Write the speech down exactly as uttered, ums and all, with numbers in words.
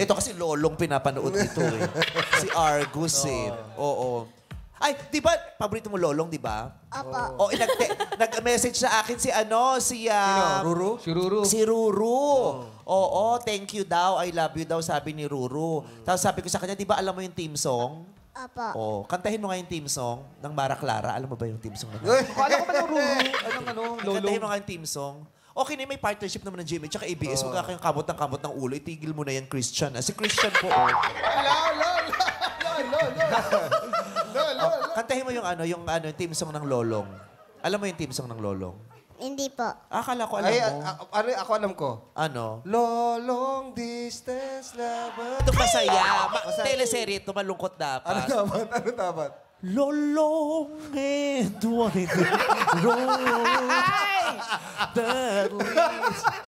Ito kasi lolong pinapanood ito eh. Si Argus eh. Oo. Ay, di ba, paborito mo lolong, di ba? Opo. O, eh, nag- nag-message sa akin si ano, si... ah, Ruru? Si Ruru. Si Ruru. Oo, thank you daw. I love you daw, sabi ni Ruru. Tapos sabi ko sa kanya, di ba alam mo yung team song? Opo. Oh, kantahin mo nga yung team song ng Mara Clara. Alam mo ba yung team song na Kala ko pa ng Ruru. Anong ano, Lolo. Kantahin mo nga yung team song. Okay na may partnership naman ng G M A tsaka A B S. Huwag ka kayong kamot ng kamot ng ulo. Itigil mo na yan, Christian. Ah, si Christian po. Oh. Oh, kantahin mo yung ano, yung ano, yung team song ng Lolong. Alam mo yung team song ng Lolong? Hindi po. Akala ko alam Ay, mo. a- a- ano, ako alam ko. Ano? Lolong distance lover. Ito masaya. Ma- teleserye ito, malungkot Ano dapat. dapat? Ano dapat? Lolong and wide long that leads